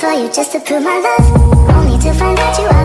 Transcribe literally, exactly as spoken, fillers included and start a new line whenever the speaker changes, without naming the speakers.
for you just to prove my love, only to find out you